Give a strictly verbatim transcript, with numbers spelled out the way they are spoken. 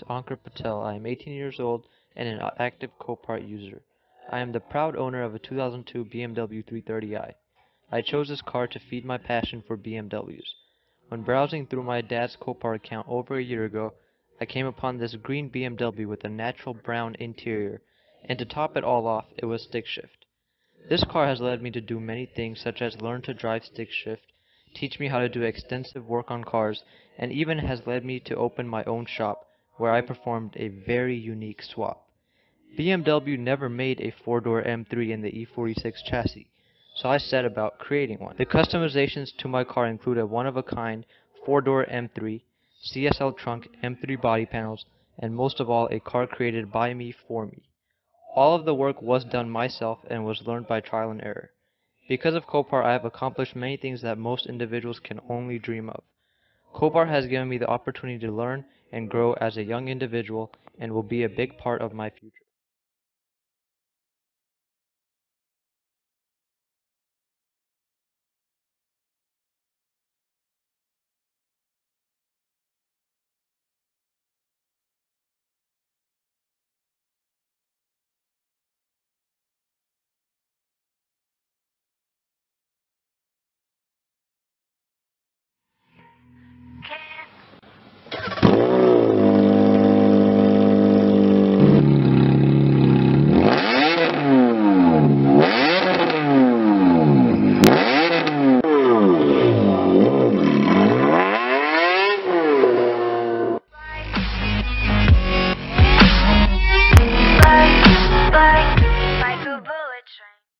Pankar Patel. I am eighteen years old and an active Copart user. I am the proud owner of a two thousand two B M W three thirty i. I chose this car to feed my passion for B M Ws. When browsing through my dad's Copart account over a year ago, I came upon this green B M W with a natural brown interior, and to top it all off, it was stick shift. This car has led me to do many things such as learn to drive stick shift, teach me how to do extensive work on cars, and even has led me to open my own shop where I performed a very unique swap. B M W never made a four-door M three in the E forty-six chassis, so I set about creating one. The customizations to my car include a one-of-a-kind four-door M three, C S L trunk, M three body panels, and most of all a car created by me for me. All of the work was done myself and was learned by trial and error. Because of Copart, I have accomplished many things that most individuals can only dream of. Copart has given me the opportunity to learn and grow as a young individual and will be a big part of my future.